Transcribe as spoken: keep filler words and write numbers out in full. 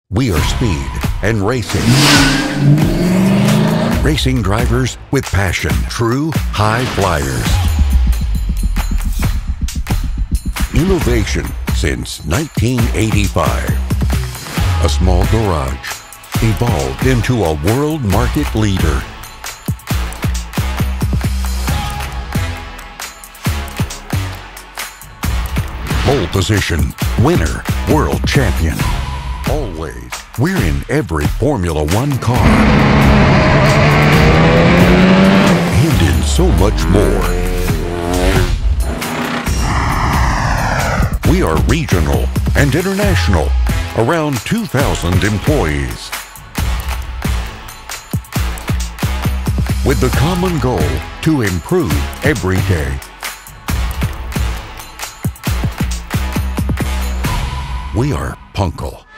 We are speed and racing. Racing drivers with passion. True high flyers. Innovation since nineteen eighty-five. A small garage evolved into a world market leader. Pole position, winner, world champion. Always, we're in every Formula One car. And in so much more. We are regional and international, around two thousand employees. With the common goal to improve every day. We are Pankl.